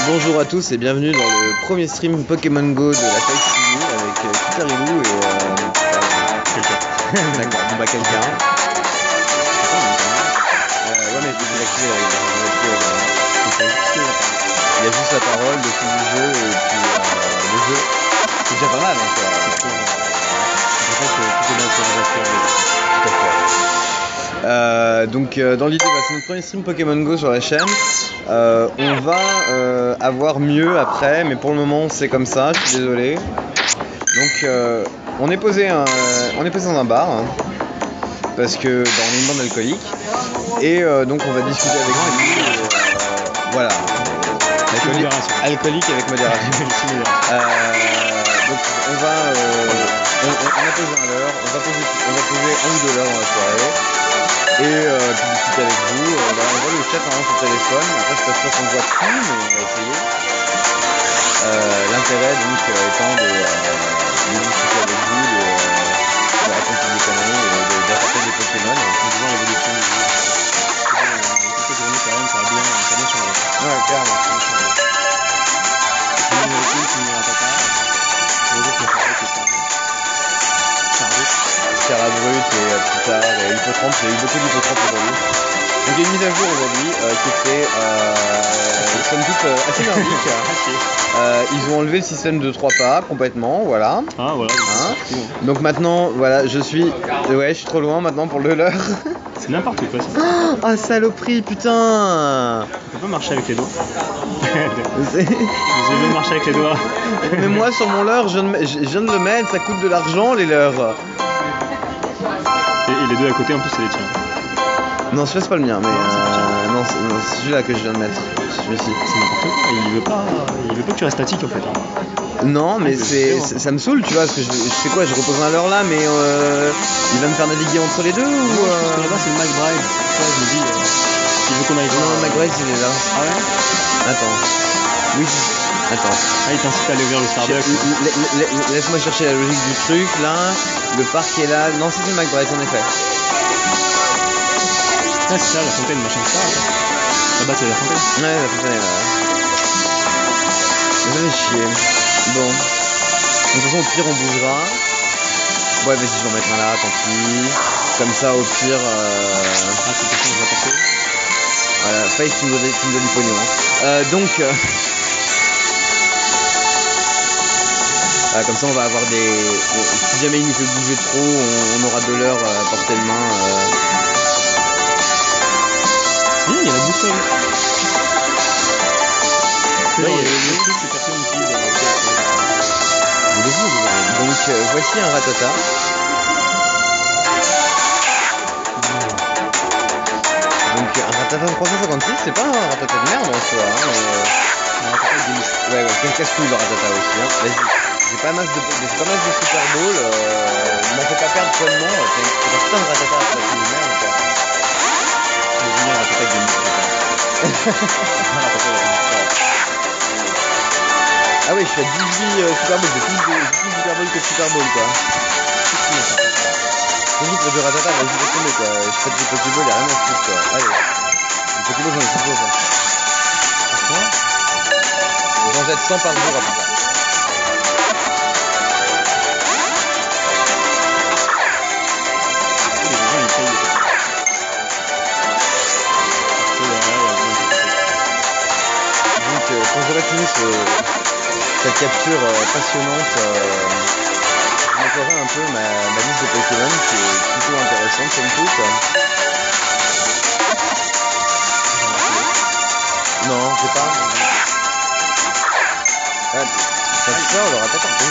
Bonjour à tous et bienvenue dans le premier stream Pokémon Go de la Fight TV avec Kitarilou et quelqu'un. D'accord, bon bah quelqu'un. Ouais mais je vais désactiver il y a juste la parole, le fil du jeu et puis le jeu. C'est déjà pas mal hein, quoi. C'est pour ça que tout est bien sur les affaires. Tout à fait. Donc dans l'idée, c'est notre premier stream Pokémon Go sur la chaîne. On va avoir mieux après, mais pour le moment c'est comme ça, je suis désolé. Donc on est posé dans un bar, hein, parce que on est une bande alcoolique. Et donc on va discuter avec lui. Voilà. Alcoolique avec modération. Donc on a posé un leurre, on va poser 1 ou 2 leurres dans la soirée. Et puis discuter avec vous, on voit le chat sur le téléphone, après je suis pas sûr qu'on voit tout, mais on va essayer. L'intérêt donc étant de discuter avec vous, de raconter des conneries, d'attraper des Pokémon, en faisant l'évolution du jeu. Cette journée quand même, ça a bien changé. Ouais, clairement, ça a changé. Sierra Brut et plus tard et Hippotrampe, il y a eu beaucoup d'Hippotrampe aujourd'hui. Donc il y a une mise à jour aujourd'hui qui était somme toute assez merdique. Ils ont enlevé le système de 3 pas complètement, voilà. Ah voilà. Hein. Donc maintenant, voilà, je suis trop loin maintenant pour le leurre. C'est n'importe quoi ça. Ah saloperie, putain. On peut pas marcher avec les doigts. Vous aimez marcher avec les doigts. Mais moi sur mon leurre, je viens de le mettre, ça coûte de l'argent les leurres. Et les deux à côté en plus c'est les tiens. Non, celui-là c'est pas le mien, mais non, c'est celui-là que je viens de mettre. Celui-ci. C'est n'importe quoi, il veut pas que tu restes statique en fait. Hein. Non, mais ça me saoule, tu vois, parce que je fais quoi, je repose un leurre là, mais il va me faire naviguer entre les deux ou parce que là-bas c'est le McBride. Ça, je me dis, il veut qu'on aille voir. Non, le McBride il est là. Ah ouais. Attends. Oui. Attends. Ah, il t'incite à aller vers le Starbucks. Laisse-moi chercher la logique du truc, là. Le parc est là. Non, c'est le McBride, en effet. Ah, c'est ça, la fontaine, machin de ça. Là-bas, c'est la fontaine. Ouais, la fontaine est là. Ça fait chier. Bon. De toute façon, au pire, on bougera. Ouais, vas-y, je vais en mettre un là, tant pis. Comme ça, au pire. Ah, c'est quelque chose que je vais apporter. Voilà, Face, tu me donnes du pognon. Hein. Donc. Comme ça on va avoir si jamais il nous fait bouger trop, on aura de l'heure à portée de main. Si, il y a la boussole. Là, il y a le truc que personne n'utilise. Donc voici un Rattata. Donc un Rattata 356, c'est pas un Rattata de merde en soi. Hein, un Rattata de ouais, quel casse-couille le Rattata aussi. Hein. Vas-y. J'ai pas mal de Super Bowl, m'en fait pas perdre pleinement, c'est un putain de Rattata après tout le merde quoi. Je vais un Rattata avec des muscles. Ah oui, je suis à 18 Super Bowl, j'ai plus Super Bowl que Super Bowl quoi. Surtout pour du Rattata, vas-y laisse tomber quoi, je fais du Pokéball, y'a rien à foutre quoi. Allez, le Pokéball j'en ai plus besoin. J'en jette 100 par jour à peu près. Quand j'aurai fini cette capture passionnante, je montrerai un peu ma liste de Pokémon qui est plutôt intéressante somme toute. Non, j'ai pas. Ah, ça sort, le Rattata, c'est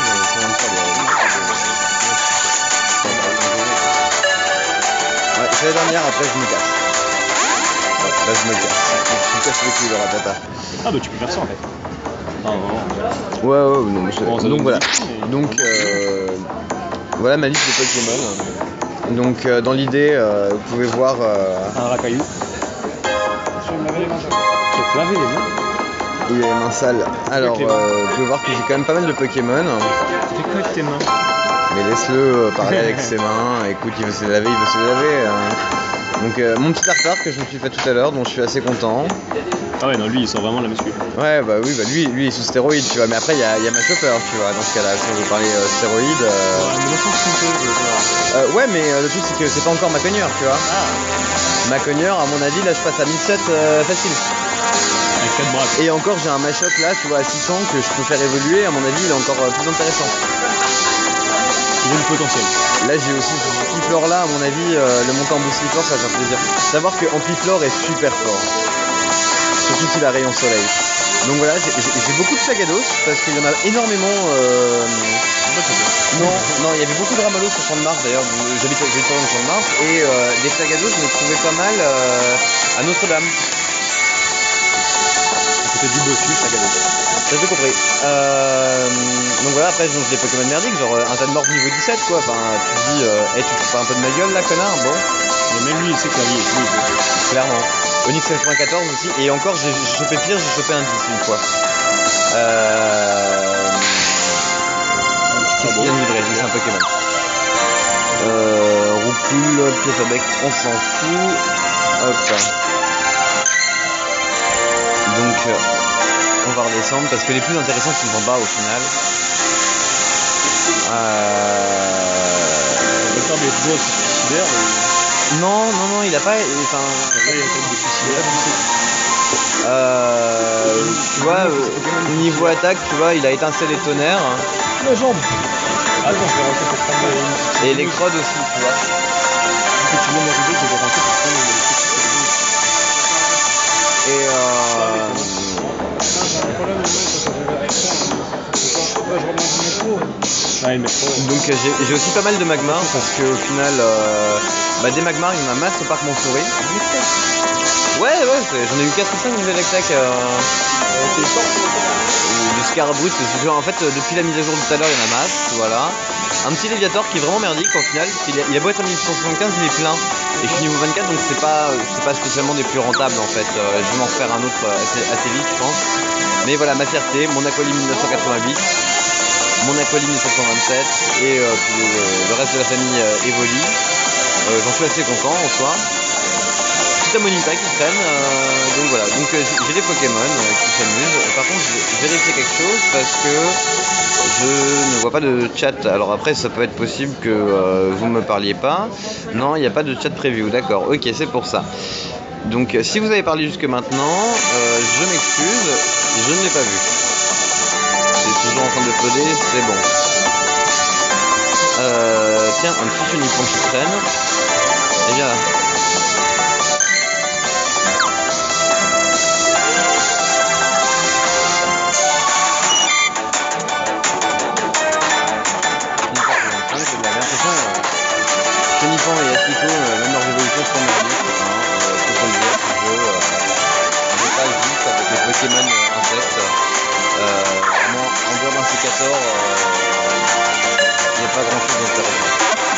ouais, c'est la dernière, après je me casse. Ouais, là je me casse. Je me casse les couilles de Rattata. Ah bah tu peux faire ça en fait. Non, ouais, non, bon, donc voilà. Donc voilà ma liste de Pokémon. Donc dans l'idée, vous pouvez voir un racaillou. Tu vas me laver les mains. Tu vas te laver les mains. Il a les mains sales. Alors vous pouvez voir que j'ai quand même pas mal de Pokémon. Tu fais quoi avec tes mains? Mais laisse-le parler avec ses mains. Écoute, il veut se laver, Donc mon petit tartare que je me suis fait tout à l'heure, dont je suis assez content. Ah ouais, non, lui il sort vraiment la muscu. Ouais, bah oui, bah lui il est sous stéroïde, tu vois. Mais après, il y a Machopper, tu vois, dans ce cas-là, si on veut parler stéroïde. Ouais, mais le sens Ouais, mais le truc, c'est que c'est pas encore ma cogneur, tu vois. Ah, Ma cogneur, à mon avis, là, je passe à 1007 facile. avec 4 bras. Et encore, j'ai un Machoc là, tu vois, à 600 que je peux faire évoluer. À mon avis, il est encore plus intéressant. Il a du potentiel. Là, j'ai aussi ce Piflor là, à mon avis, le montant en Boustiflor, ça va faire plaisir. Savoir que Ampiflor est super fort. Surtout s'il a rayon soleil. Donc voilà, j'ai beaucoup de Sagados parce qu'il y en a énormément. Non, il y avait beaucoup de Ramalos sur Champ de Mars d'ailleurs. J'habite sur le Champ de Mars et des Sagados, je les trouvais pas mal à Notre-Dame. C'était du bossu, Sagados. Ça j'ai compris. Donc voilà, après je mange des Pokémon merdiques, genre un tas de morts niveau 17 quoi. Enfin, tu te dis, hey, tu te fous pas un peu de ma gueule là, connard? Bon. Mais même lui, il sait que la vie est fluide. Clairement. Onyx 94 aussi. Et encore, j'ai chopé pire, j'ai chopé un 10 une fois. Qu'est-ce qu'il vient de livrer? C'est un Pokémon. Roucoule, pièce à bec, on s'en fout. Hop. Donc, on va redescendre parce que les plus intéressants sont en bas au final. On va faire des boss suicidaires. Non, il a pas. Enfin. Il y a peut-être des suicidaires. Tu vois, niveau attaque, tu vois, il a étincelle et tonnerre. La jambe. Attends, je vais rentrer pour prendre et électrode aussi, tu vois. Que tu viens d'arriver, je vais rentrer pour prendre Et ouais, le métro. Donc j'ai aussi pas mal de Magmar parce que au final, des Magmar, il y en a masse au parc Montsouris. Ouais, j'en ai eu 4 ou 5 nouvelles attaques. Du Scarbrut, en fait, depuis la mise à jour de tout à l'heure, il y en a masse, voilà. Un petit Léviator qui est vraiment merdique au final, parce qu'il a beau être à 1175, il est plein. Et je suis niveau 24, donc c'est pas spécialement des plus rentables en fait. Je vais m'en refaire un autre assez vite, je pense. Mais voilà, ma fierté, mon Aqualim 1988, mon Aqualim 1727 et le reste de la famille Evoli. J'en suis assez content en soi. Petit Amonita qui traîne, donc voilà. Donc j'ai des Pokémon qui s'amusent. Par contre, je vais vérifier quelque chose parce que je ne vois pas de chat. Alors après, ça peut être possible que vous ne me parliez pas. Non, il n'y a pas de chat preview. D'accord, ok, c'est pour ça. Donc si vous avez parlé jusque maintenant, je m'excuse, je ne l'ai pas vu. C'est toujours en train de poder, c'est bon. Tiens, un petit Chenipan qui traîne. Et bien là. Chenipan et Aslico, même leurs évolutions sont merdiques, faut le dire, ce jeu n'est pas juste avec les Pokémon insectes. En dehors d'un sécator, il n'y a pas grand chose d'intéressant.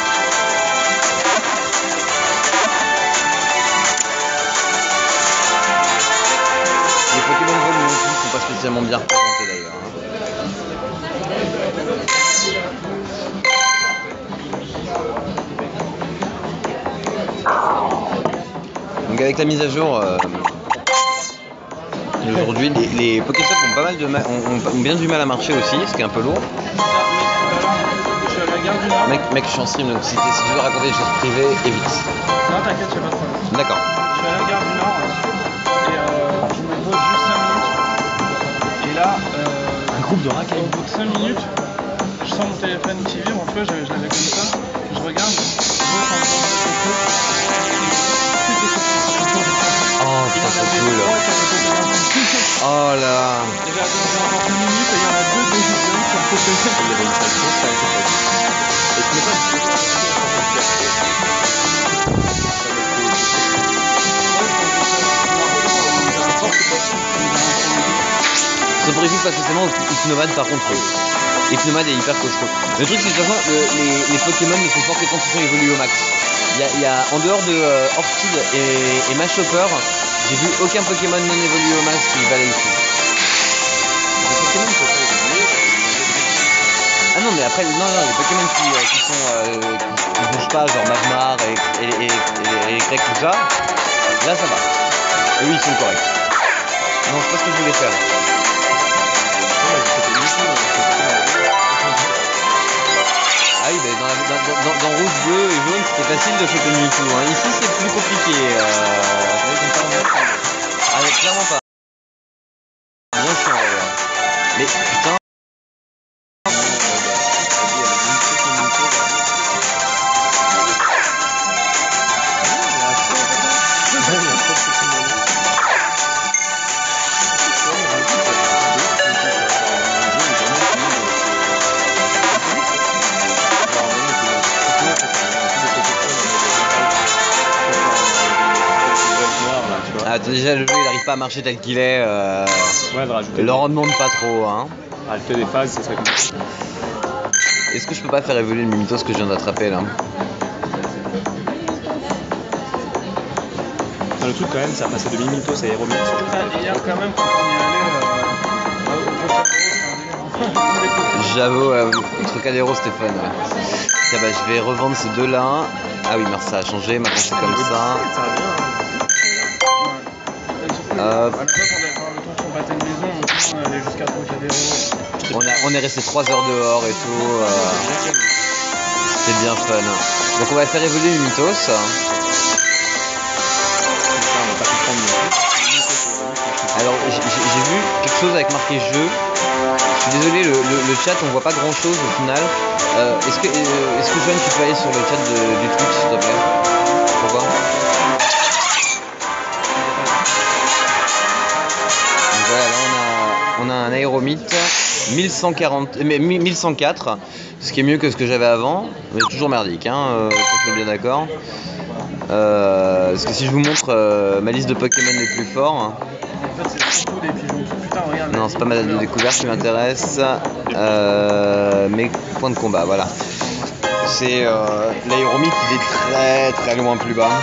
Les Pokémon Vol non plus sont pas spécialement bien représentés d'ailleurs. Donc avec la mise à jour aujourd'hui, les Pokéstop ont bien du mal à marcher aussi, ce qui est un peu lourd. Mec, je suis en stream, donc si tu veux raconter des choses privées, évite. Non, t'inquiète, y'a pas de problème. D'accord. Je suis à la gare du Nord et je me pose juste 5 minutes. Et là, Un groupe de racailles. au bout de 5 minutes, je sens mon téléphone qui vibre. En fait, je l'avais comme ça. Je regarde, je vois quand Oh putain, c'est cool. Oh là. J'ai encore 10 minutes et il y en a 2 qui ont popé. Il y avait une salle grosse avec le pote. Et tu n'es pas du tout. Soporifique pas spécialement, Hypnomade par contre. Hypnomade est hyper costaud. Le truc c'est que de toute façon, les Pokémon ne sont forts que quand ils sont évolués au max. Il y a en dehors de Orchid et Machopper, j'ai vu aucun Pokémon non évolué au max qui valait le coup. Les Pokémon ne peuvent pas évoluer. Ah non mais après les Pokémon qui bougent pas, genre Magmar et Craig, tout ça, là ça va. Eux ils sont corrects. Non, c'est pas ce que je voulais faire. Ah oui, dans rouge, bleu et jaune, c'était facile de choper Mewtwo. Hein. Ici, c'est plus compliqué. Ah, clairement pas. Bien chiant d'ailleurs. Mais putain. Ah, déjà le jeu il arrive pas à marcher tel qu'il est. Leur en demande pas trop. Hein. Rajouter des phases, ça serait compliqué. Est-ce que je peux pas faire évoluer le Mimitos que je viens d'attraper là? Le truc quand même, ça a passé de Mimitos à Aéromix. Hier quand même quand on y allait, j'avoue, Trocadéro c'était fun. Ouais. Tiens, bah, je vais revendre ces deux là. Ah oui, merci, ça a changé, maintenant c'est comme ça. à la base on battait une maison, on allait jusqu'à Trocadéro. On est resté 3 heures dehors et tout. C'était bien fun. Donc on va faire évoluer le Mimitos. Alors j'ai vu quelque chose avec marqué jeu. Je suis désolé, le chat on voit pas grand chose au final. Est-ce que Joanne tu peux aller sur le chat du Twitch s'il te plaît? Pourquoi? Donc voilà, là on a un Aéromite 1104, ce qui est mieux que ce que j'avais avant, mais toujours merdique, hein, qu'on soit bien d'accord. Parce que si je vous montre ma liste de Pokémon les plus forts. En fait, c'est surtout des pigeons. Putain, regarde. Non, c'est pas ma date de découverte qui m'intéresse. Mes points de combat, voilà. C'est l'Aéromite, il est très très loin plus bas.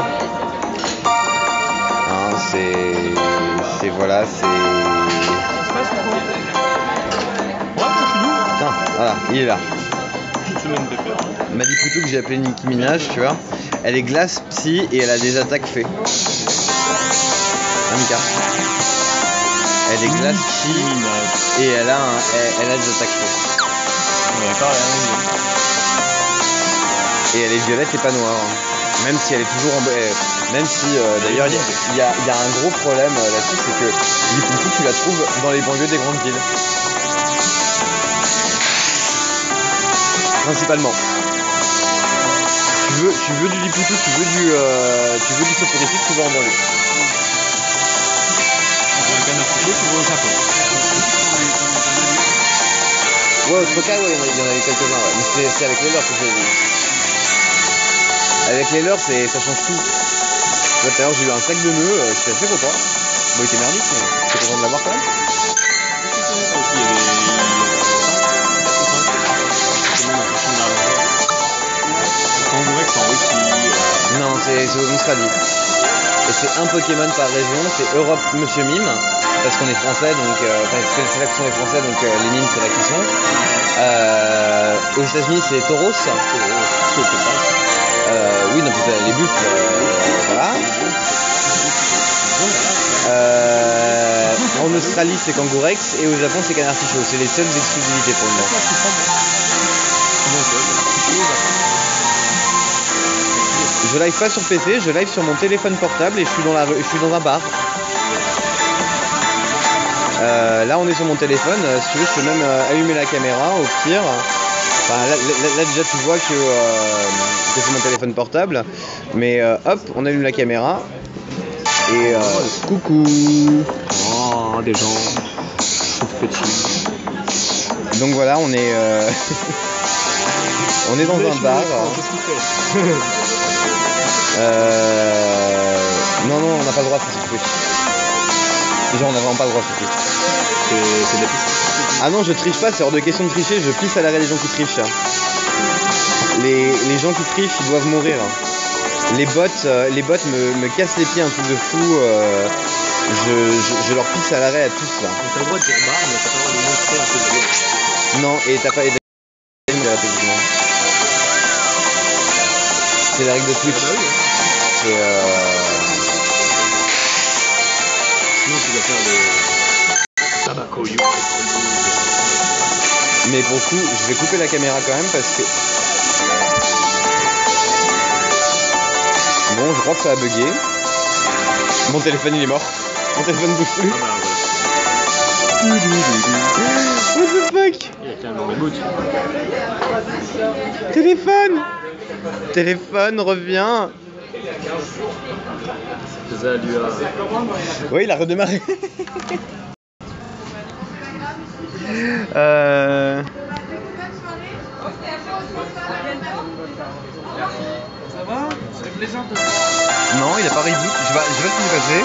Hein, c'est voilà, c'est. Putain, voilà, il est là. Madipoutou que j'ai appelé Nicki Minaj, tu vois. Elle est glace, psy et elle a des attaques fées. Mika. Elle est glace, psy et elle a des attaques fées. Et elle est violette et pas noire. Même si elle est toujours en. Même si d'ailleurs il y a un gros problème là-dessus, c'est que Madipoutou tu la trouves dans les banlieues des grandes villes. Principalement. Tu veux du Lipoutou, tu veux du soporifique, tu vas en banlieue. Tu vas au Japon. Ouais, au Troca, ouais, il y en avait quelques-uns, ouais. Mais c'est avec les leurs que j'ai vu. Avec les leurs, ça change tout. Tout à l'heure, j'ai eu un sac de nœuds, j'étais assez content. Bon, il était merdique, mais j'étais content de l'avoir quand même. Non, c'est en Australie. Et c'est un Pokémon par région, c'est Europe Monsieur Mime, parce qu'on est français, donc c'est là que sont les français, donc les mimes c'est là qu'ils sont. Aux États-Unis c'est Tauros. Oui, non, les buffles, voilà. En Australie c'est Kangourex et au Japon c'est Canartichaud. C'est les seules exclusivités pour le moment. Je live pas sur PC, je live sur mon téléphone portable et je suis dans un bar. Là on est sur mon téléphone, si tu veux je peux même allumer la caméra au pire. Enfin, là déjà tu vois que c'est mon téléphone portable. Mais hop, on allume la caméra. Et coucou. Oh, des gens tout petits. Donc voilà, on est on est dans un bar. Qu'est-ce qu'il fait? Non, on n'a pas le droit de faire ce Twitch. Genre, on n'a vraiment pas le droit de faire Twitch. C'est de la piste. Ah non, je triche pas, c'est hors de question de tricher, je pisse à l'arrêt des gens qui trichent. Les gens qui trichent, ils doivent mourir. Les bots me cassent les pieds, un truc de fou. Je leur pisse à l'arrêt à tous là. T'as le droit de dire bar, mais t'as pas le droit de montrer un peu de gueule. Non, et t'as pas. C'est la règle de Twitch. Sinon, tu dois faire des tabaco you. Mais pour le coup, je vais couper la caméra quand même parce que... Bon, je crois que ça a bugué. Mon téléphone il est mort. Mon téléphone bouge plus. Ah bah What the fuck? Il a fait un long reboot. Téléphone! Téléphone, reviens! Ça lui a... Oui, il a redémarré. Ça va? C'est plaisant de te Non, il a pas reboot. Je sais pas ce qui s'est passé.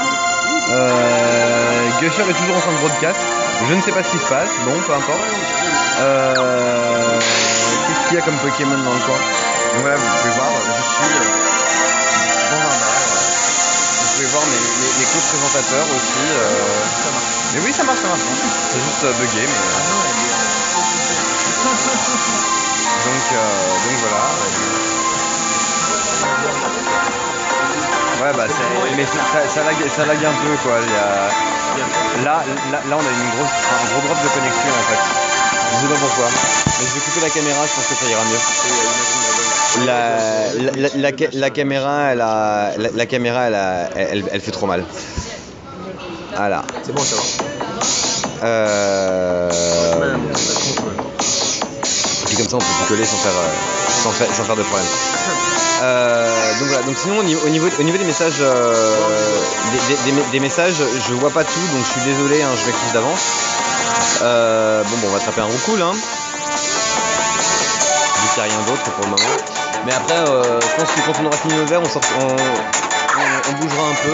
Gusher est toujours en train de broadcast. Je ne sais pas ce qui se passe. Bon, peu importe. Qu'est-ce qu'il y a comme Pokémon dans le coin? Donc voilà, vous pouvez voir, je suis dans un bar. Vous pouvez voir mes co-présentateurs aussi. Mais oui, ça marche. C'est juste bugué, mais... Donc voilà. Ouais, bah mais ça lag un peu quoi. Là on a un gros drop de connexion en fait. Je sais pas pourquoi. Mais je vais couper la caméra, je pense que ça ira mieux. La caméra elle fait trop mal. Voilà. C'est bon, ça va. Et puis comme ça on peut picoler sans faire de problème. Donc voilà, donc sinon au niveau des messages des messages, je vois pas tout, donc je suis désolé, hein, je m'excuse d'avance. Bon, on va attraper un roucoule, hein. Vu qu'il n'y a rien d'autre pour le moment. Mais après, je pense que quand on aura fini le verre, on bougera un peu.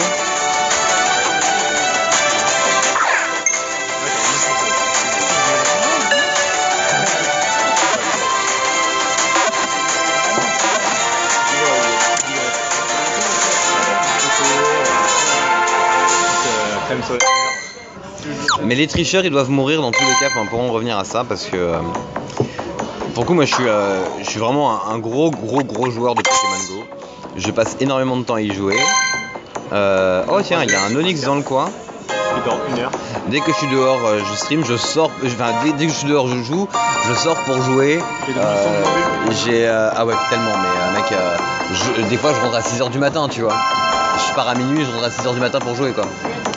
Mais les tricheurs ils doivent mourir dans tous les cas, enfin, pourront revenir à ça parce que pour le coup moi je suis vraiment un gros joueur de Pokémon Go. Je passe énormément de temps à y jouer. Oh tiens, il y a un Onix dans le coin. Dans 1 heure. Dès que je suis dehors, je stream, je sors, dès que je suis dehors, je joue, je sors pour jouer. Ah ouais, tellement, mais mec, des fois je rentre à 6h du matin, tu vois. Je pars à minuit, je rentre à 6h du matin pour jouer, quoi.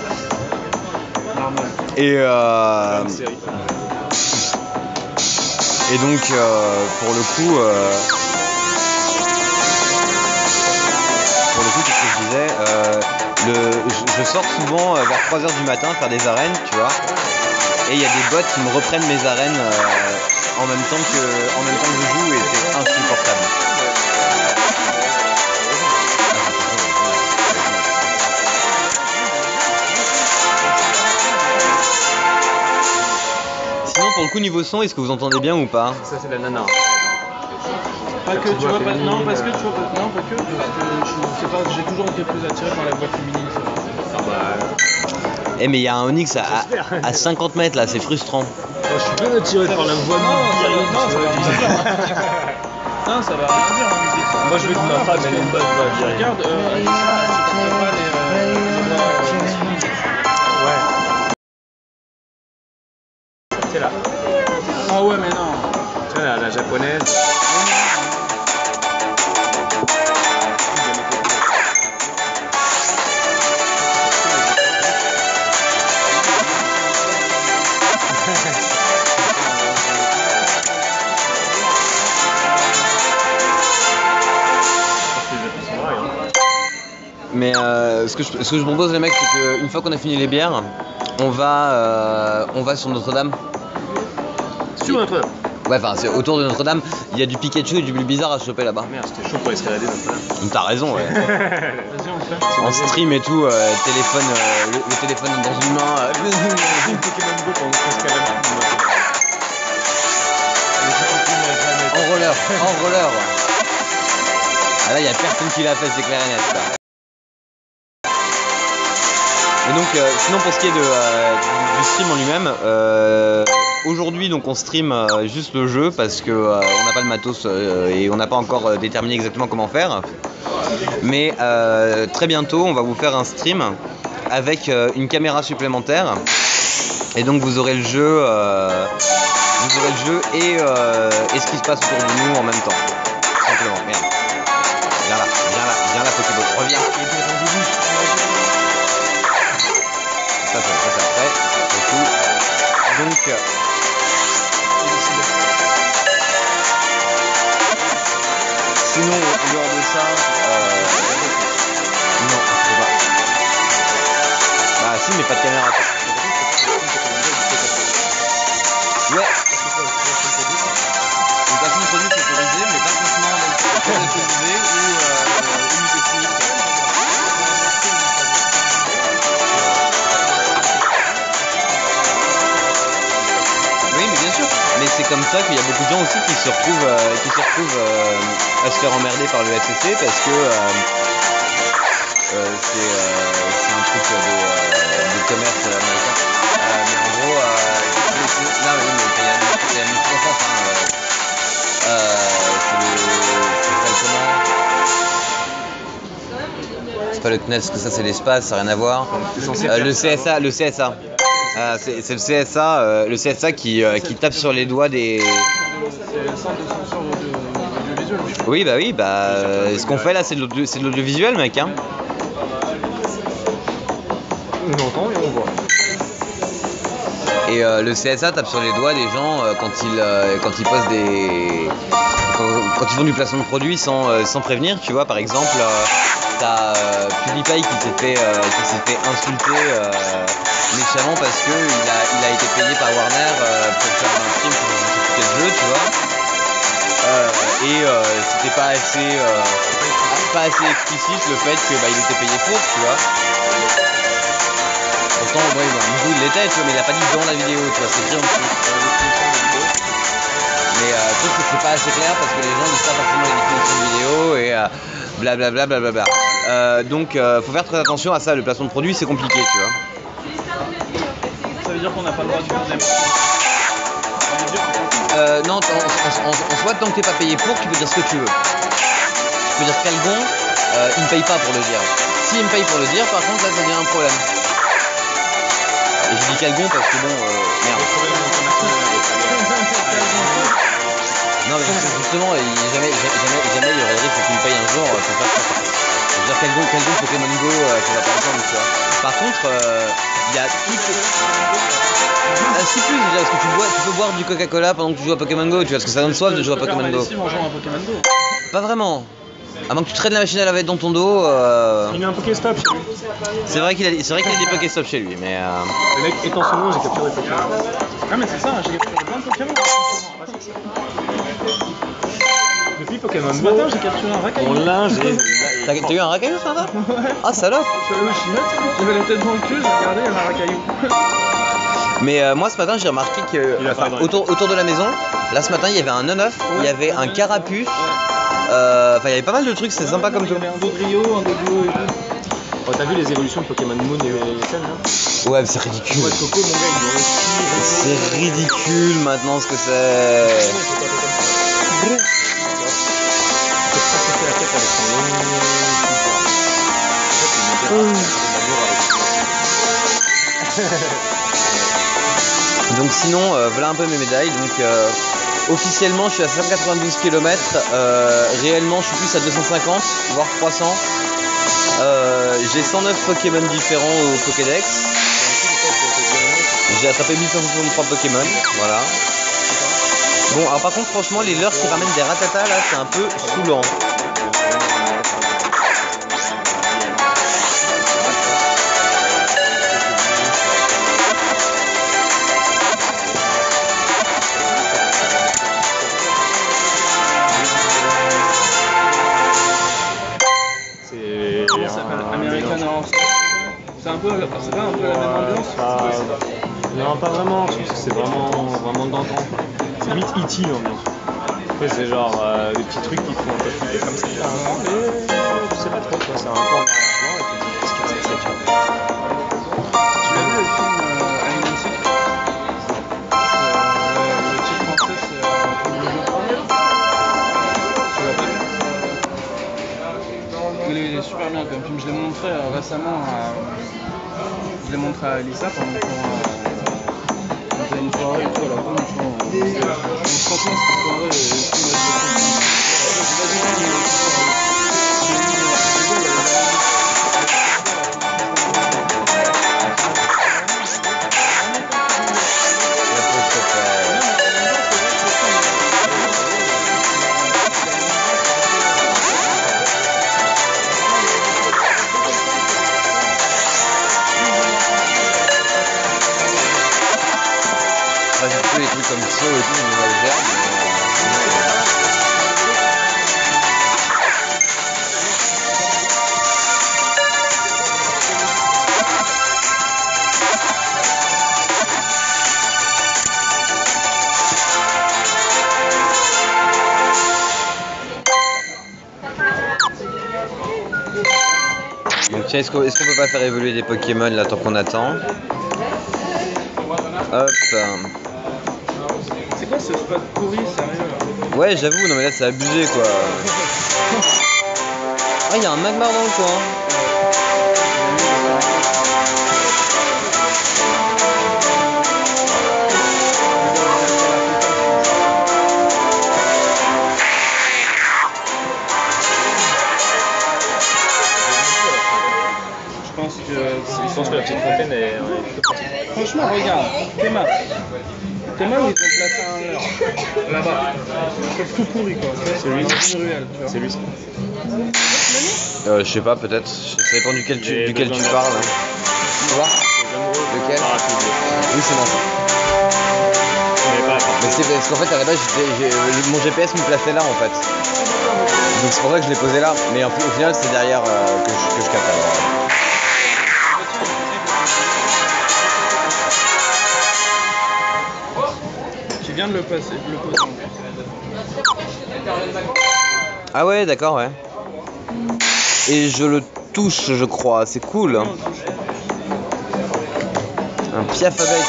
Et donc, pour le coup, qu'est-ce que je disais, je sors souvent vers 3h du matin faire des arènes, tu vois, et il y a des bots qui me reprennent mes arènes en même temps que je joue, et c'est insupportable. Sinon, pour le coup, niveau son, est-ce que vous entendez bien ou pas? Ça, c'est la nana. Pas que tu vois pas. Non, parce que tu vois pas. Non, pas que. Parce que j'ai toujours été plus attiré par la voix féminine. Ah bah. Eh, mais il y a un Onix à 50 mètres là, c'est frustrant. Moi, je suis bien attiré par la voix. Non, ça va rien dire. Non, ça va rien dire en musique. Moi, je veux que ma femme ait une bonne voix. Regarde, Alissa, tu connais pas les voix masculines. Ouais. C'est là. Ah ouais, mais non. Tu vois, la japonaise. Mais ce que je propose les mecs, c'est qu'une fois qu'on a fini les bières, on va sur Notre-Dame. Sur Notre-Dame. Ouais, enfin c'est autour de Notre-Dame, il y a du Pikachu et du Bulbizarre à choper là-bas. Merde, c'était chaud pour escalader Notre-Dame. T'as raison, ouais. Vas-y, on le fait. En stream et tout, téléphone, le téléphone dans une main. Pokémon Go pendant qu'on escalade. En roller. Ah là, il y a personne qui l'a fait, c'est clair et net. Ça. Et donc, sinon pour ce qui est du stream en lui-même, aujourd'hui donc on stream juste le jeu parce que on n'a pas le matos et on n'a pas encore déterminé exactement comment faire. Mais très bientôt, on va vous faire un stream avec une caméra supplémentaire. Et donc vous aurez le jeu, et ce qui se passe autour de nous en même temps. Tout simplement. Merde. Viens là, Pokéball. Reviens. Ça c'est après. C'est tout. Donc. Sinon, en dehors de ça, non, je sais pas. Bah si, mais pas de caméra. Ouais. Une façon de produit sécurisée, mais pas forcément sécurisée ou unité chimique. Oui, mais bien sûr. Mais c'est comme ça qu'il y a beaucoup de gens aussi qui se retrouvent à se faire emmerder par le FCC parce que c'est un truc de commerce américain. Mais en gros, non, oui, mais il y a une différence. C'est pas le CNES, parce que ça c'est l'espace, ça n'a rien à voir. Le CSA. C'est le CSA qui tape sur les doigts des. C'est le centre de censure audiovisuel. Oui, ce qu'on fait là, c'est de l'audiovisuel, mec. Hein. On entend et on voit. Et le CSA tape sur les doigts des gens quand ils postent quand ils font du placement de produits sans prévenir, tu vois. Par exemple, t'as PewDiePie qui s'est fait insulter méchamment parce que il a été payé par Warner pour faire un film pour quel jeu, tu vois. C'était pas assez explicite le fait que il était payé pour, tu vois. Pourtant, ouais, Mango il l'était, tu vois, mais il a pas dit dans la vidéo, tu vois, c'est écrit en dessous. Mais je trouve que c'est pas assez clair parce que les gens disent pas forcément les définitions de vidéo et blablabla. Donc faut faire très attention à ça, le placement de produit c'est compliqué, tu vois. Ça veut dire qu'on n'a pas le droit de faire des... Non, en soi, tant que t'es pas payé pour, tu peux dire ce que tu veux. Tu peux dire Calgon, il me paye pas pour le dire. S'il me paye pour le dire, par contre, là ça devient un problème. Et je dis Calgon parce que bon, merde. Non mais justement, jamais il y aurait le risque que tu me payes un jour pour faire ça. Je veux dire Calgon Pokémon Go, ça va pas ensemble, tu vois. Par contre, il y a toutes... si plus déjà, parce que tu peux boire du Coca-Cola pendant que tu joues à Pokémon Go, tu vois, parce que ça donne soif de jouer à Pokémon Go. Pas vraiment. À moins que tu traînes la machine à laver dans ton dos. Il a un Pokéstop chez lui. C'est vrai qu'il a des Pokéstop chez lui, mais. Le mec étant son nom, j'ai capturé Pokémon. Ah mais c'est ça, j'ai capturé plein de Pokémon. Depuis Pokémon Ce matin j'ai capturé un Rakaillou. Mon linge T'as eu un Rakaillou ce matin? Ouais. Ah salope! Je suis allé au Chinois, j'avais la tête dans le cul, j'ai regardé, il y avait un Rakaillou. Mais moi ce matin j'ai remarqué que autour de la maison, là ce matin il y avait un non-off, il y avait un carapuce, il y avait pas mal de trucs, c'est sympa comme tout. Il y avait un Dodrio, un Doduo et tout. Oh, t'as vu les évolutions de Pokémon Moon et Sun là? Ouais, mais c'est ridicule. Ouais, Coco, mon gars, il doit respirer. C'est ridicule maintenant ce que c'est. Donc sinon, voilà un peu mes médailles. Donc officiellement je suis à 192 km, réellement je suis plus à 250, voire 300. J'ai 109 Pokémon différents au Pokédex. J'ai attrapé 1563 Pokémon, voilà. Bon, alors par contre franchement les leurs qui ramènent des ratatas là c'est un peu saoulant. Comment ça s'appelle? American Horror Story. C'est pas un peu la même ambiance? Non, pas vraiment, je trouve que c'est vraiment d'antan. C'est limite E.T. l'ambiance. Après, c'est genre des petits trucs qui font un peu flipper comme ça. Mais je sais pas trop, quoi. C'est un peu en arrière-plan et puis qu'est-ce qu'il y a de ça, tu vois. Tu l'as vu le film Hide and Seek? Le titre français c'est le jeu. Tu l'as pas vu? Il est super bien comme film, je l'ai montré récemment à Je l'ai montré à Elissa pendant qu'on faisait une soirée et tout à la con, franchement cette soirée tous les trucs comme ça et tout, on va le faire. Donc tiens, est-ce qu'on peut pas faire évoluer des Pokémon là tant qu'on attend? Hop. C'est quoi ce spot pourri, sérieux? Ouais, j'avoue, non mais là c'est abusé quoi. Ah, il y a un Magmar dans le coin. Je pense que la petite fontaine est plutôt pratique. Franchement, regarde, Théma où ils ont placé un leurre. Là-bas. C'est tout pourri quoi. C'est lui. C'est lui. Je sais pas, peut-être. Ça dépend duquel tu parles. Tu vois? Lequel? Oui, c'est bon. Mais c'est parce qu'en fait, à la base, mon GPS me plaçait là en fait. Donc c'est pour ça que je l'ai posé là. Mais au final, c'est derrière que je capte. Tu viens de le poser en plus. Ah ouais, d'accord, ouais. Et je le touche, je crois. C'est cool. Un Piafabec.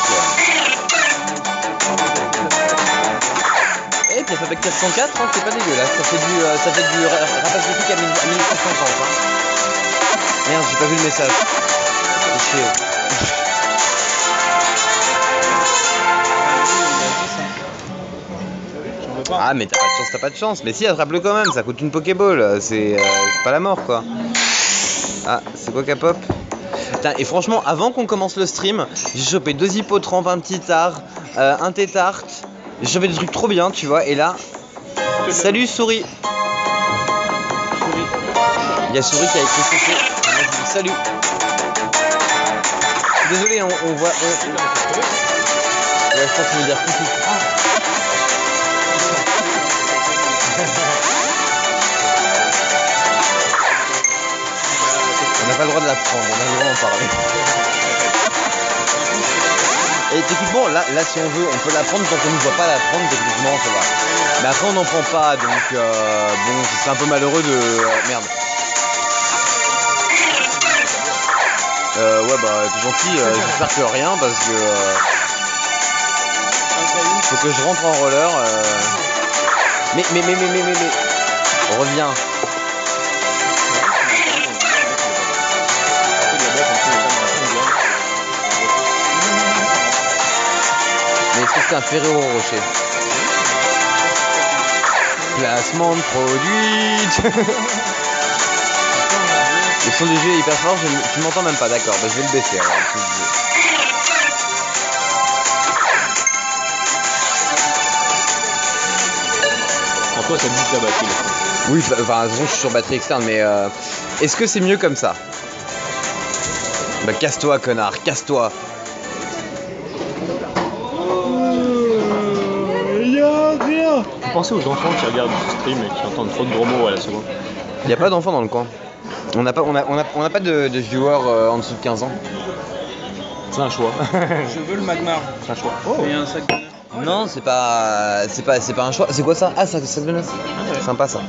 Eh, Piafabec 404, hein, c'est pas dégueulasse. Ça fait du rapace de truc à 1350. Hein. Merde, j'ai pas vu le message. C'est chier. Ah mais t'as pas de chance, mais si, attrape-le quand même, ça coûte une Pokéball, c'est pas la mort quoi. Ah, c'est quoi qu'à pop? Putain, et franchement, avant qu'on commence le stream, j'ai chopé 2 hippotrampes, un petit tard, un tétart, j'ai chopé des trucs trop bien, tu vois, et là... Salut Souris. Il y a Souris qui a écrit CC, salut. Désolé, on voit... Ouais, je pense qu'il veut dire coucou. On n'a pas le droit de la prendre, on a le droit d'en parler. Et techniquement, là si on veut, on peut la prendre tant qu'on ne voit pas la prendre, techniquement ça va. Mais après on n'en prend pas, donc bon, c'est un peu malheureux de... merde. Ouais bah t'es gentil, j'espère que rien parce que... faut que je rentre en roller. Mais... Reviens. Mais est-ce que c'est un Ferrero Rocher? Placement de produit. Le son du jeu est hyper fort, tu m'entends même pas, d'accord, bah je vais le baisser alors. En toi ça bute la batterie. Oui, enfin de toute façon je suis sur batterie externe, mais est-ce que c'est mieux comme ça? Bah casse-toi connard, casse-toi. Rien. Pensez aux enfants qui regardent ce stream et qui entendent trop de gros mots à la seconde. Il n'y a pas d'enfants dans le coin. On n'a pas de viewers en dessous de 15 ans. C'est un choix. Je veux le Magmar. C'est un choix. Et un sac de neuf. Non, c'est pas un choix. C'est quoi ça? Ah, ça de neuf. Ouais. Sympa ça.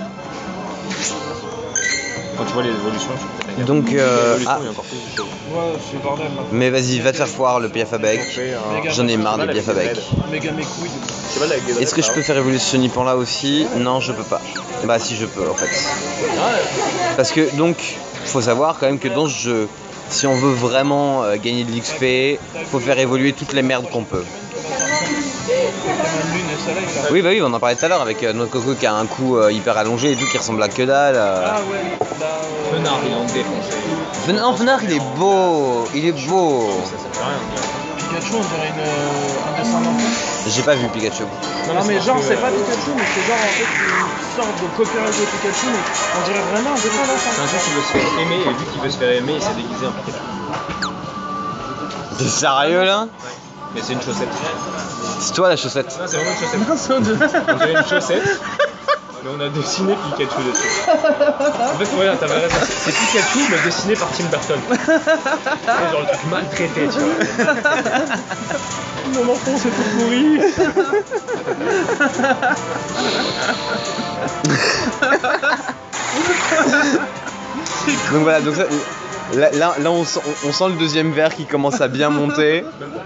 Quand tu vois les évolutions, je Donc, il y a encore plus de choses. Ouais, c'est bordel maintenant. mais vas-y, va te faire foire le Piafabec. J'en ai marre des Piafabec. Méga mes couilles. Est-ce que je peux faire évoluer ce Nippon là aussi? Non, je peux pas. Bah si, je peux en fait. Parce que donc, faut savoir quand même que dans ce jeu, Si on veut vraiment gagner de l'XP, faut faire évoluer toutes les merdes qu'on peut. Oui, bah oui, on en parlait tout à l'heure avec notre Coco qui a un cou hyper allongé et tout, qui ressemble à que dalle. Ah ouais, Fenard, il est en défoncé. Non, Fenard, il est beau, il est beau. Ça fait rien. Pikachu, on dirait un dessin d'enfant. J'ai pas vu Pikachu. Non, mais genre, c'est pas Pikachu, mais c'est genre en fait une sorte de copyright de Pikachu, mais on dirait vraiment un dessin C'est d'enfant. un truc qui veut se faire aimer, et vu qu'il veut se faire aimer, il s'est déguisé en Pikachu. T'es sérieux là? Mais c'est une chaussette. C'est toi la chaussette. Non, c'est vraiment une chaussette. Non, c'est un dessin. On dirait une chaussette, mais on a dessiné Pikachu dessus. En fait, voilà, t'avais raison. C'est Pikachu, mais dessiné par Tim Burton. C'est genre le truc maltraité, tu vois. Mon enfant, c'est tout pourri. Donc voilà, donc là on sent le deuxième verre qui commence à bien monter.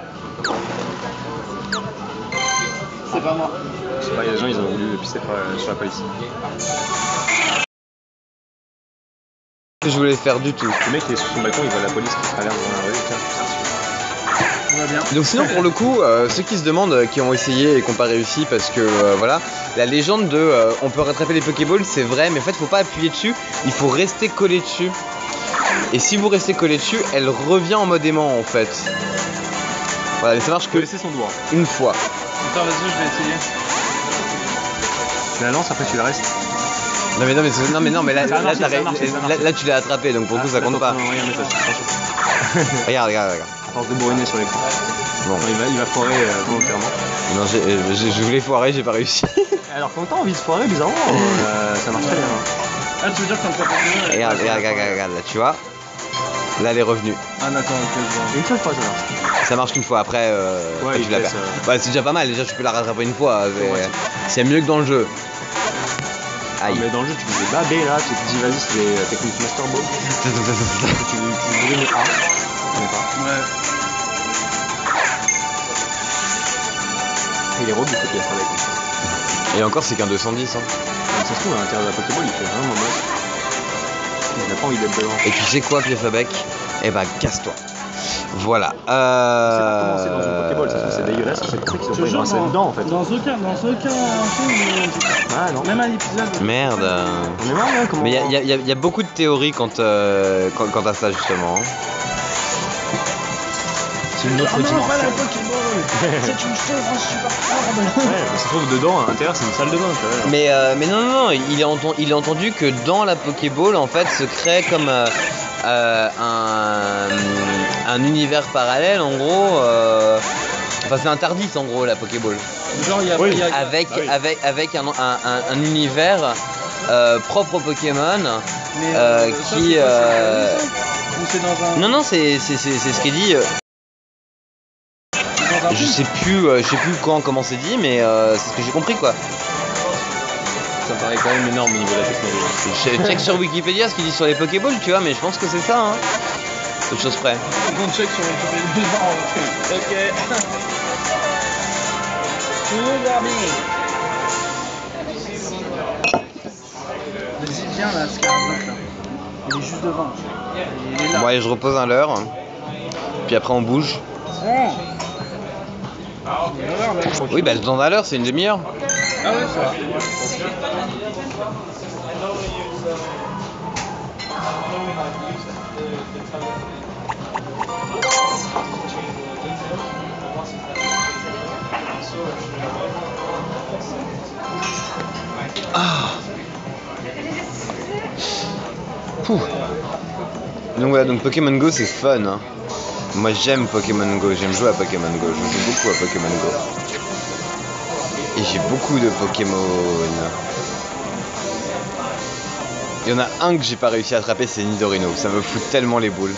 C'est pas moi. Je sais pas, il y a des gens, ils ont voulu pisser sur la police. Ce que je voulais faire du tout. Le mec, il est sur son balcon, il voit la police qui traverse dans la rue, tiens, Tout va bien. Donc sinon pour le coup, ceux qui se demandent, qui ont essayé et qui n'ont pas réussi parce que voilà, la légende de on peut rattraper les Pokéballs c'est vrai, mais en fait faut pas appuyer dessus, il faut rester collé dessus. Et si vous restez collé dessus, elle revient en mode aimant en fait. Voilà, mais ça marche il que faut laisser son doigt. une fois. Attends, vas-y, je vais essayer. Tu la lances, après tu la restes. Non mais là, Ça a marché, là, ça a marché, ça a marché. là, tu l'as attrapé donc pour le coup ça compte pas. Non, regarde, attention. Regarde. À force de bourriner sur l'écran. Bon. Non, il va foirer volontairement. Non, je voulais foirer, j'ai pas réussi. Alors quand t'as envie de foirer, bizarrement, ça marche très bien. Ah, tu veux dire quand t'as pas Regarde, là tu vois. Là elle est revenue. Ah, d'accord, ok, je vois. Une seule fois, ça marche. Ça marche qu'une fois, après, Ouais, après, il tu la laisse, perds. Ouais, c'est déjà pas mal, déjà tu peux la rattraper une fois. C'est mieux que dans le jeu. Aïe. Mais dans le jeu, tu faisais babé là, tu te dis vas-y, c'est des techniques Master Ball. Tu brûles le A. Je connais pas. Ouais. Il est robuste, il a travaillé comme ça. Et encore, c'est qu'un 210. Hein. Mais ça se trouve, à l'intérieur de la Pokéball, il fait vraiment moche. Il n'a pas envie d'être devant. Et tu sais quoi, pièce à bec? Eh bah, casse-toi. Voilà. C'est pas comment c'est dans une Pokéball, ça se trouve, c'est dégueulasse, c'est pour ça qu'ils ont pas Toujours rincé dedans en fait. Dans aucun film, Ah non. même à l'épisode. Merde. On est marrant, hein, comment. Mais il y a beaucoup de théories quant à ça, justement. Hein. C'est une autre dimension. Pas la Pokéball. C'est une chose insupportable. Ouais, mais ça se trouve dedans, à l'intérieur, c'est une salle de bain, tu vois. Mais non, il est entendu que dans la Pokéball, en fait, se crée comme un univers parallèle, en gros. Enfin, c'est interdit, en gros, la Pokéball. Genre, il y a. Oui. il y a- Avec, Bah oui. avec un univers propre au Pokémon. Mais, ça, qui. c'est quoi, c'est dans un. Non, c'est ce qui est dit. Dans un Je film. sais plus comment c'est dit, mais c'est ce que j'ai compris, quoi. Ça me paraît quand même énorme au niveau de la technologie. Je check sur Wikipédia ce qu'il dit sur les Pokéballs, tu vois, mais je pense que c'est ça, hein. Autre chose près. On check sur Wikipédia. Ok. Tout va bien. Vas-y, viens là, Scarabocque là. Il est juste devant. Il est là. Bon, allez, je repose un leurre. Puis après, on bouge. Oh. Il est là, là. Oui, bah, le temps d'un leurre, c'est une demi-heure. Ah ouais, ça va. Pouh. Donc voilà, donc Pokémon Go c'est fun, hein. Moi j'aime Pokémon Go, j'aime jouer à Pokémon Go, je joue beaucoup à Pokémon Go. Et j'ai beaucoup de Pokémon. Il y en a un que j'ai pas réussi à attraper, c'est Nidorino, ça me fout tellement les boules.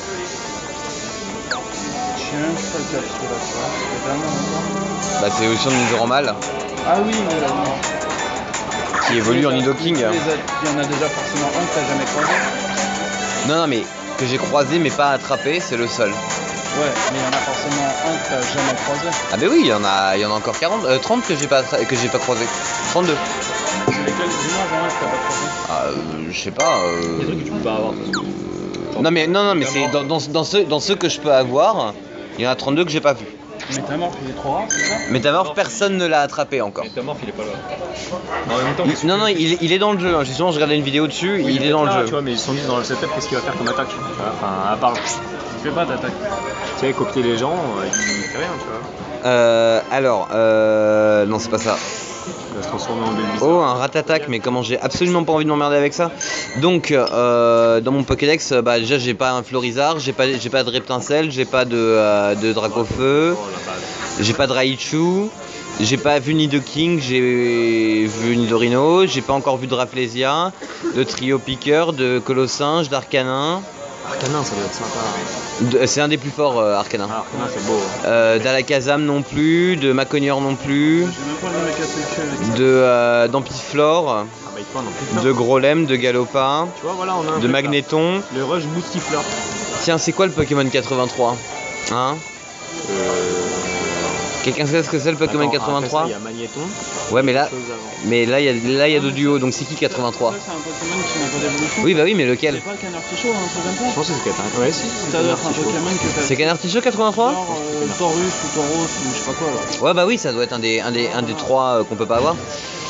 Je suis même pas capté là, tu vois. C'est vraiment longtemps. Bah c'est l'évolution de Nidoromal, Ah oui, mais là, non. qui évolue en Nidoking. Il y en a déjà forcément un que t'as jamais croisé. Non, mais que j'ai croisé mais pas attrapé, c'est le seul. Ouais, mais il y en a forcément un que t'as jamais croisé. Ah bah oui, il y en a encore 30 que j'ai pas croisé. 32. C'est lesquels? Dis-moi, j'en ai que t'as pas croisé. Ah, je sais pas. Des trucs que tu peux pas avoir. Non mais c'est dans ceux que je peux avoir, il y en a 32 que j'ai pas vu. Métamorphe, il est trop rare, c'est ça? Métamorphe, personne ne l'a attrapé encore. Métamorphe, il est pas là. En même temps, Non, il est dans le jeu. Hein. Justement, je regardais une vidéo dessus, oui, il est dans le jeu. Tu vois, mais ils sont dit dans le setup, qu'est-ce qu'il va faire comme attaque? Enfin, à part. Il fait pas d'attaque. Tu sais, copier les gens, il fait rien, tu vois. Non, c'est pas ça. Il va se transformer en Bulbasaur. Oh, un Ratatak, mais comment j'ai absolument pas envie de m'emmerder avec ça. Donc, dans mon Pokédex, bah, déjà j'ai pas un Florizard, j'ai pas de Reptincelle, j'ai pas de Dracofeu, j'ai pas de Raichu, j'ai pas vu ni de King, j'ai vu ni d'Orino, j'ai pas encore vu de Rafflesia, de Trio Piqueur, de Colossinge, d'Arcanin. Arcanin, ça doit être sympa. C'est un des plus forts, Arcanin. Ah, Arcanin, c'est beau. D'Alakazam non plus, de Maconior non plus, J'ai même pas le mec à ce d'Ampiflore, Ah, bah, il te prend, non plus. de Grolem, de Galopin, Tu vois, voilà, on a un de truc, là. Magnéton. Le Rush Boostifleur. Tiens, c'est quoi le Pokémon 83? Hein? Quelqu'un sait ce que c'est le Pokémon 83? Il y a Magnéton. Ouais, mais là il y a Deux Doduo, donc c'est qui 83? C'est un Pokémon qui n'a pas d'évolution. Oui, bah oui, mais lequel? C'est pas Canartichaud, un truc comme ça? Je pense que c'est Catin. Ouais, si. Ça doit être un Pokémon que t'as. C'est Canartichaut 83? Genre Taurus ou Tauros ou je sais pas quoi là. Ouais, bah oui, ça doit être un des trois qu'on peut pas avoir.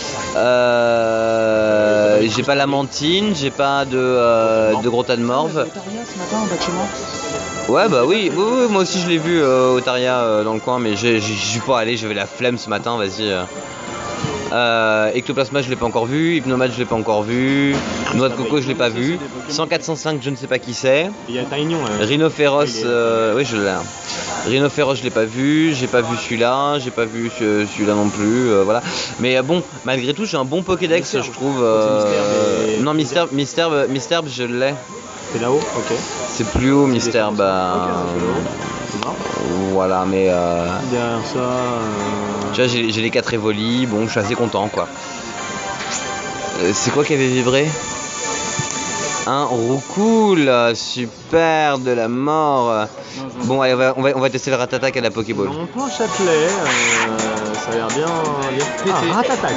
J'ai pas Lamantine, j'ai pas de Grotanmorve. Otaria ce matin en bas de chez moi. Ouais, bah oui, moi aussi je l'ai vu Otaria dans le coin, mais j'y suis pas allé, j'avais la flemme ce matin, vas-y. Ectoplasma je l'ai pas encore vu, Hypnomate je l'ai pas encore vu, Noix de Coco je l'ai pas vu, 100-405 je ne sais pas qui c'est, Il y a Taignon. Rhinophéros, oui je l'ai. Rhinophéros je l'ai pas vu, j'ai pas vu celui-là, j'ai pas vu celui-là non plus, voilà. Mais bon, malgré tout j'ai un bon Pokédex je trouve. Non, Misterbe je l'ai. C'est là-haut. Ok. C'est plus haut Misterbe. Voilà, mais Derrière ça. tu vois, j'ai les 4 Evoli, bon, je suis assez content quoi. C'est quoi qui avait vibré? Un Roucoule, super, de la mort. Bon, allez, on va tester le Ratatak à la Pokéball. Dans mon plan Châtelet, ça a l'air bien pété. Ah, Ratatak.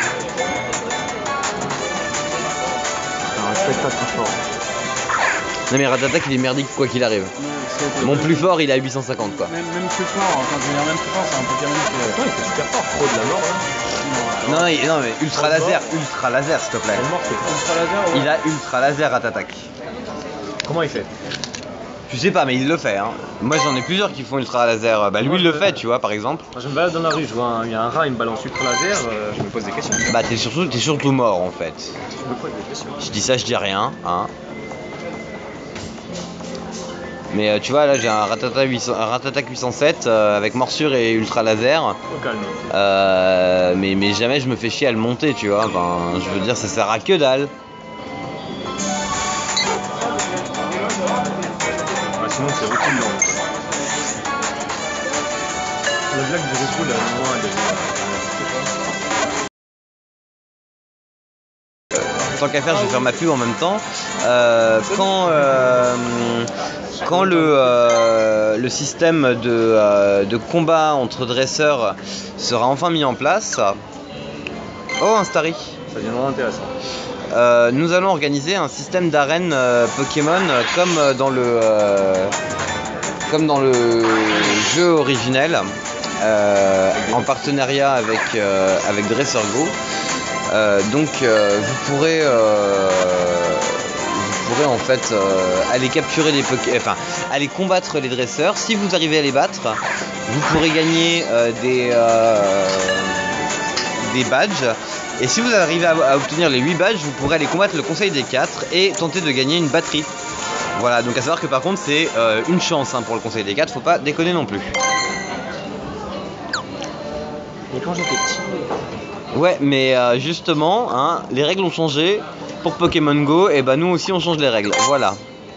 Un spectacle fort. Non mais Ratatak il est merdique quoi qu'il arrive. Mon plus fort il est à 850 quoi. Même plus fort, enfin je veux dire même plus fort, c'est un Pokémon qui est. Attends, il fait super fort, trop de la mort là. Non mais ultra laser s'il te plaît. La mort, c'est Ultra laser, ouais. Il a ultra laser Ratatak. Comment il fait? Je sais pas mais il le fait hein. Moi j'en ai plusieurs qui font ultra laser. Bah lui il le fait tu vois par exemple. Moi, je me balade dans la rue, je vois il y a un rat, il me balance ultra laser, je me pose des questions. Bah t'es surtout mort en fait. Je me pose des questions. Je dis ça, je dis rien hein. Mais tu vois là j'ai un Rattata 807 avec morsure et ultra laser. Au calme. Mais jamais je me fais chier à le monter tu vois. Enfin, je veux dire ça sert à que dalle. Ouais, sinon c'est recul lent. Le blague du recul à un moment Tant qu'à faire je vais faire ma pub en même temps. Quand le système de combat entre dresseurs sera enfin mis en place. Oh un Starry. ça devient vraiment intéressant. Nous allons organiser un système d'arène Pokémon comme dans le jeu originel en partenariat avec DresserGo. Donc vous pourrez en fait aller capturer les enfin aller combattre les dresseurs. Si vous arrivez à les battre, vous pourrez gagner des badges. Et si vous arrivez à obtenir les 8 badges, vous pourrez aller combattre le Conseil des 4 et tenter de gagner une batterie. Voilà, donc à savoir que par contre c'est une chance hein, pour le Conseil des 4, faut pas déconner non plus. Et quand j'étais petit. Ouais, mais justement, hein, les règles ont changé pour Pokémon Go, et bah nous aussi on change les règles, voilà.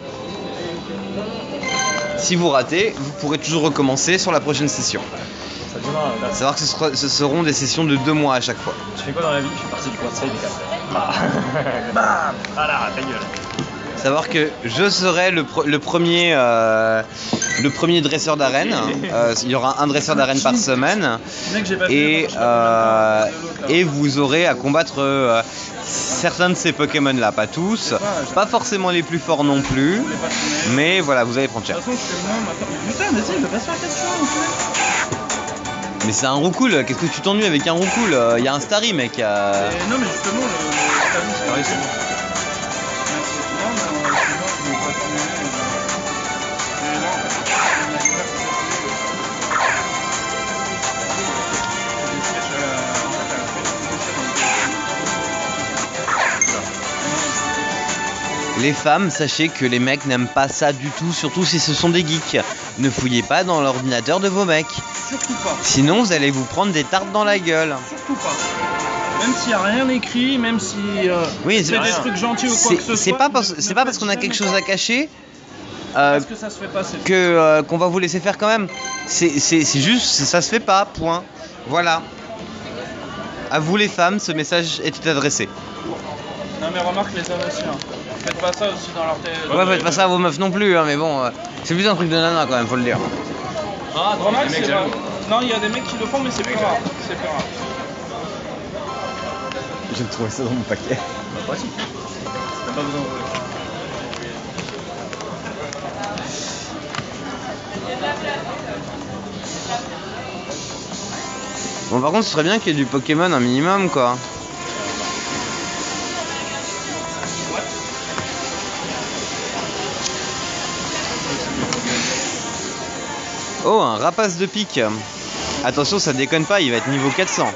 Si vous ratez, vous pourrez toujours recommencer sur la prochaine session. Ça durera. Savoir que ce seront des sessions de 2 mois à chaque fois. Tu fais quoi dans la vie? Je suis parti du Conseil des 4. Bam. Voilà, ta gueule. Savoir que je serai le premier dresseur d'arène. Il y aura un dresseur d'arène par semaine. Et vous aurez à combattre certains de ces Pokémon là, pas tous, pas forcément les plus forts non plus, mais voilà, vous allez prendre cher. De toute façon, je fais le moins maintenant. Putain, mais si, il veut pas se faire question en fait. Mais c'est un Roucoule, qu'est-ce que tu t'ennuies avec un Roucoule? Il y a un Starry, mec. Non, mais justement, le Starry, c'est vrai, c'est bon. Non, mais sinon, je vais pas terminer. Mais non, la guitare, Les femmes, sachez que les mecs n'aiment pas ça du tout, surtout si ce sont des geeks. Ne fouillez pas dans l'ordinateur de vos mecs. surtout pas. Sinon, vous allez vous prendre des tartes dans la gueule. Surtout pas. Même s'il n'y a rien écrit, même si oui, c'est des trucs gentils ou quoi que ce soit. C'est pas parce qu'on a quelque chose à cacher parce que ça se fait pas, qu'on va vous laisser faire quand même. C'est juste, ça se fait pas, point. Voilà. À vous les femmes, ce message est adressé. Non mais remarque les hommes aussi. Hein. Faites pas ça aussi dans leur télé. Ouais, faites pas ça à vos meufs non plus, hein, mais bon, c'est plus un truc de nana quand même, faut le dire. Ah, remarque, c'est rare. Non, il y a des mecs qui le font, mais c'est plus rare. C'est plus rare. J'ai trouvé ça dans mon paquet. Bah, pratique. T'as pas besoin de rouler. Bon, par contre, ce serait bien qu'il y ait du Pokémon un minimum, quoi. Oh, un rapace de pique. Attention, ça déconne pas, il va être niveau 400.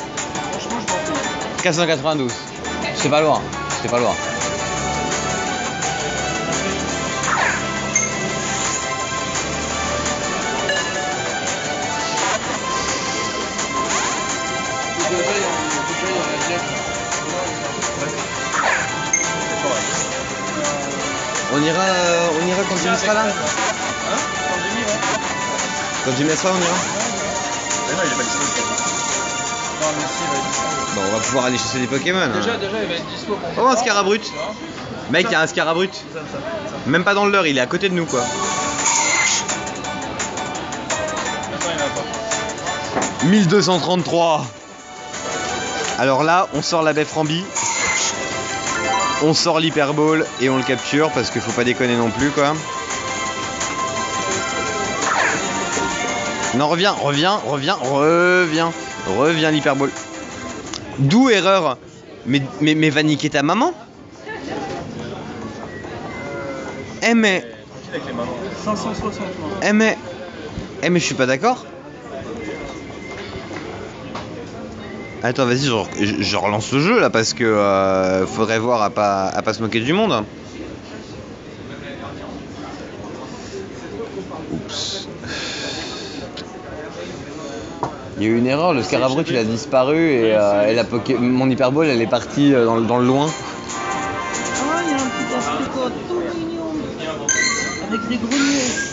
492. C'est pas loin. C'est pas loin. On ira quand Jimmy sera là. Hein? Quand Jimmy, ouais. Quand Jimmy sera, on ira. Mais non, il est pas disponible. Non, mais si, il va être dispo. Bon, on va pouvoir aller chercher des Pokémon. Déjà, hein. il va être dispo pour Oh, un Scarabrut. Mec, il y a un Scarabrut. Ça. Même pas dans le leur, il est à côté de nous, quoi. Attends, il va pas. 1233. Alors là, on sort la baie Frambi. On sort l'Hyperball et on le capture parce qu'il faut pas déconner non plus, quoi. Non, reviens l'Hyperball. D'où erreur. Mais va niquer ta maman. Eh mais... Tranquille avec les mamans. 560, moi. Eh mais je suis pas d'accord. Attends, vas-y, je relance le jeu là parce que faudrait voir à pas se moquer du monde. Oups. Il y a eu une erreur, le Scarabrut il a disparu et mon Hyperball elle est partie dans le loin. Ah, il y a un petit abricot tout mignon. Avec des greniers.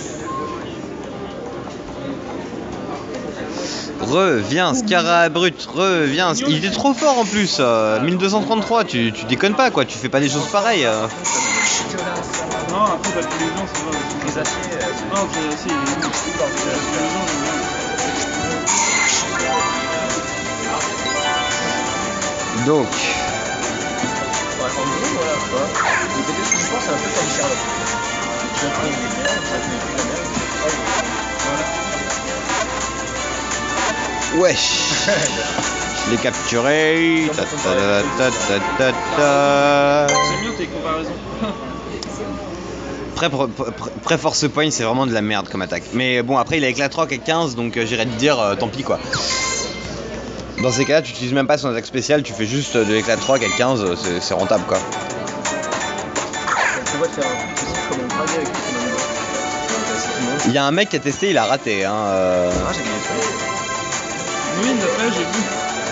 Reviens, Scarabrut, reviens. Il était trop fort en plus. 1233, tu déconnes pas quoi, tu fais pas des choses pareilles. Non, après, bah, tous les gens, ça va. Les aciers, Non, si, il est nul. Tous les gens, Donc, ouais, en gros, voilà, quoi. Le côté ce que je pense, c'est un peu comme Sherlock. Tu vas prendre des biens, tu vas te mettre la merde. Voilà. wesh. Je l'ai capturé. Ta, ta, ta, ta, ta, ta. c'est mieux tes comparaisons. Après Force Point, c'est vraiment de la merde comme attaque. Mais bon, après il a éclatroc à 15, donc j'irais te dire tant pis quoi. Dans ces cas-là, tu utilises même pas son attaque spéciale, tu fais juste de l'éclatroc à 15, c'est rentable quoi. On va te faire un truc aussi comme on travaille avec les commandos. Il y a un mec qui a testé, il a raté. Hein, Ah, j'ai gagné ça. Oui, une fois, j'ai vu.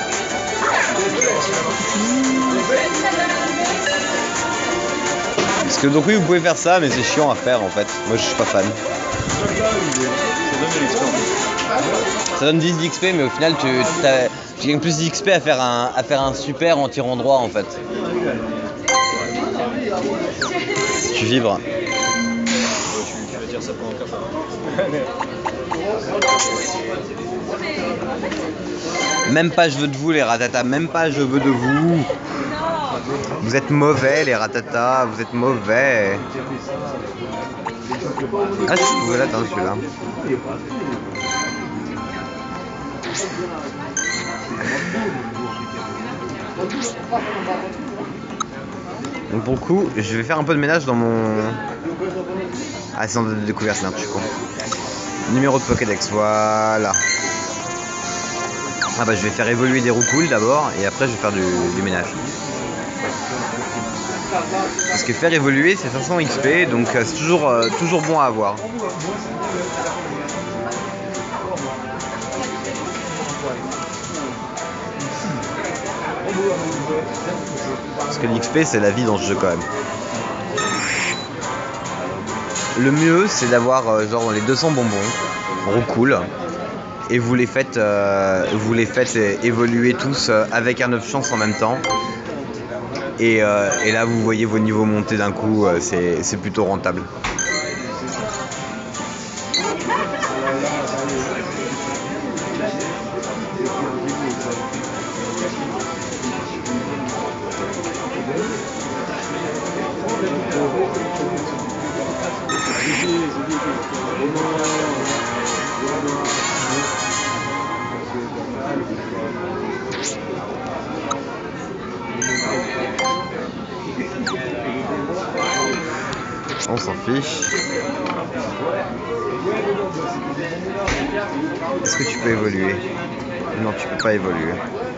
Parce que donc oui, vous pouvez faire ça, mais c'est chiant à faire en fait. Moi je suis pas fan. Ça donne de l'expérience. Ça donne 10 d'XP, mais au final tu gagnes plus d'XP à faire un super en tirant droit en fait. Tu vibres. Tu vas dire ça pendant 4 ans. Même pas je veux de vous les ratatas, même pas je veux de vous. Vous êtes mauvais les ratatas, vous êtes mauvais. Ah je pouvais l'atteindre celui-là. Donc pour le coup, je vais faire un peu de ménage dans mon... Ah c'est de découverte, merde, je suis con. Numéro de Pokédex, voilà. Ah bah je vais faire évoluer des roucoules d'abord et après je vais faire du ménage. Parce que faire évoluer c'est 500 XP donc c'est toujours bon à avoir. Parce que l'XP c'est la vie dans ce jeu quand même. Le mieux c'est d'avoir genre les 200 bonbons, roucoules. Et vous les faites évoluer tous avec un œuf chance en même temps. Et là vous voyez vos niveaux monter d'un coup, c'est plutôt rentable. On s'en fiche. Est-ce que tu peux évoluer? Non, tu peux pas évoluer.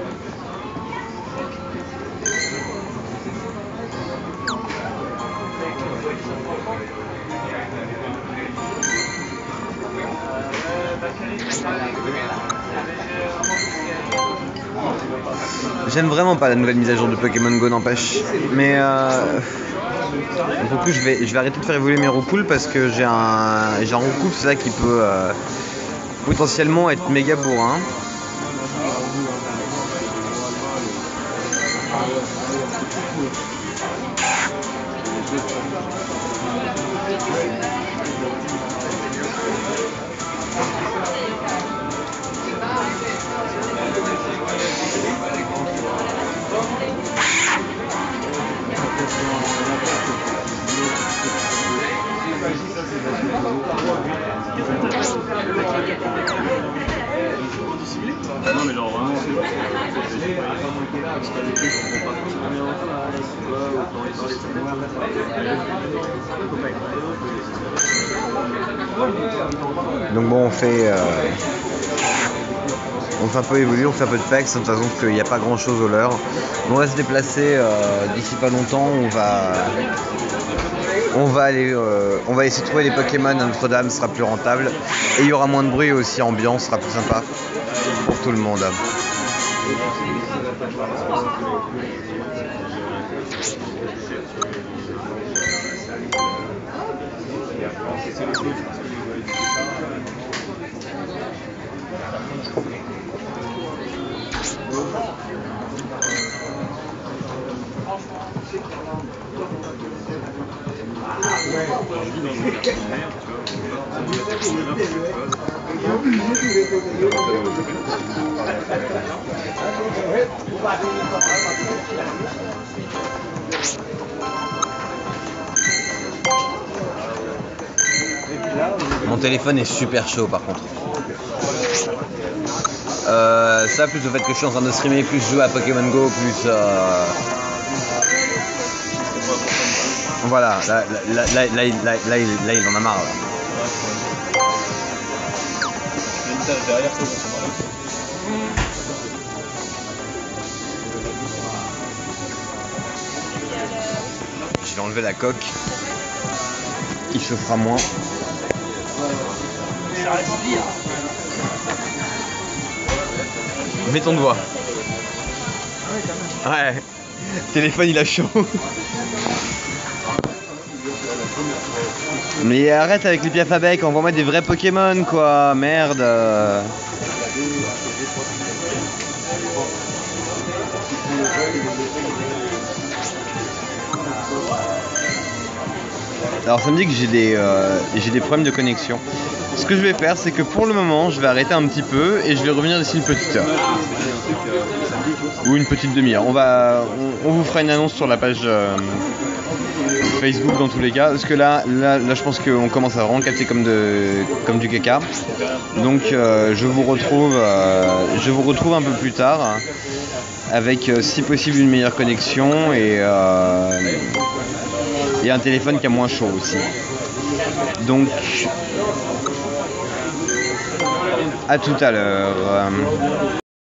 J'aime vraiment pas la nouvelle mise à jour de Pokémon Go, n'empêche. Mais pour le coup, je vais arrêter de faire évoluer mes roucoules parce que j'ai un roucoule, c'est ça qui peut potentiellement être méga bourrin. Non mais genre vraiment donc bon on fait un peu évoluer, on fait un peu de packs, de toute façon qu'il n'y a pas grand chose au leurre. On va se déplacer d'ici pas longtemps, on va essayer de trouver les Pokémon à Notre-Dame, ce sera plus rentable. Et il y aura moins de bruit aussi, ambiance, ce sera plus sympa pour tout le monde. Mon téléphone est super chaud par contre. Ça plus le fait que je suis en train de streamer, plus je joue à Pokémon Go, plus voilà, là il en a marre. Là. Je vais enlever la coque. Il chauffera moins. Mets ton doigt. Ouais. Téléphone il a chaud. Mais arrête avec les piafs à bec, envoie-moi des vrais Pokémon quoi, merde. Alors ça me dit que j'ai des problèmes de connexion. ce que je vais faire, c'est que pour le moment, je vais arrêter un petit peu et je vais revenir d'ici une petite heure. Ou une petite demi-heure. On vous fera une annonce sur la page Facebook dans tous les cas. Parce que là je pense qu'on commence à vraiment capter comme du caca. Donc je vous retrouve un peu plus tard. Avec si possible une meilleure connexion et un téléphone qui a moins chaud aussi. Donc à tout à l'heure.